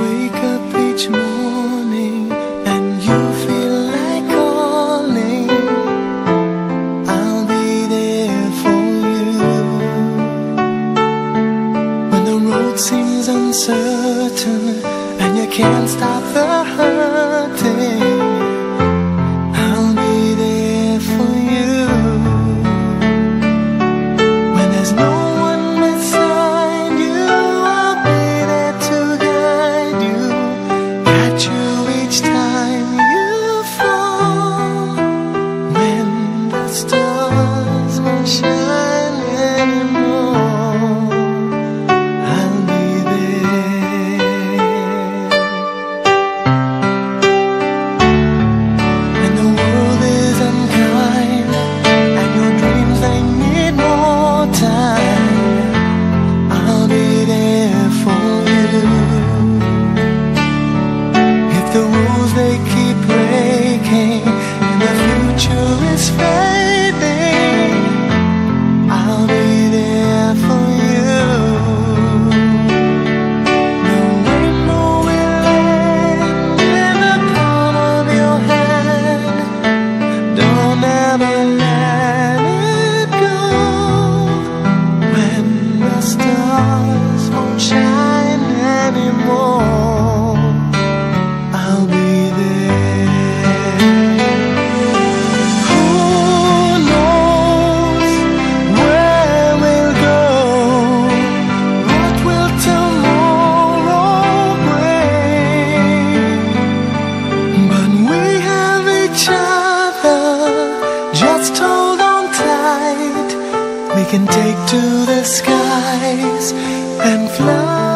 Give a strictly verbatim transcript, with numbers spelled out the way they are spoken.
wake up each morning and you feel like calling, I'll be there for you. When the road seems uncertain and you can't stop the hurting, I'll be there for you. When there's no one beside you, I'll be there to guide you, catch you each time you fall. When the stars won't shine anymore, I'll be there. When the world is unkind and your dreams they need more time, I'll be there for you. If the rules they keep breaking and the future is fading, I'll be there for you. The rainbow will end in the palm of your hand. Don't ever let it go. When the stars won't shine anymore, I'll be there. Who knows where we'll go? What will tomorrow bring? But we have each other, just hold on tight. We can take to the skies and fly.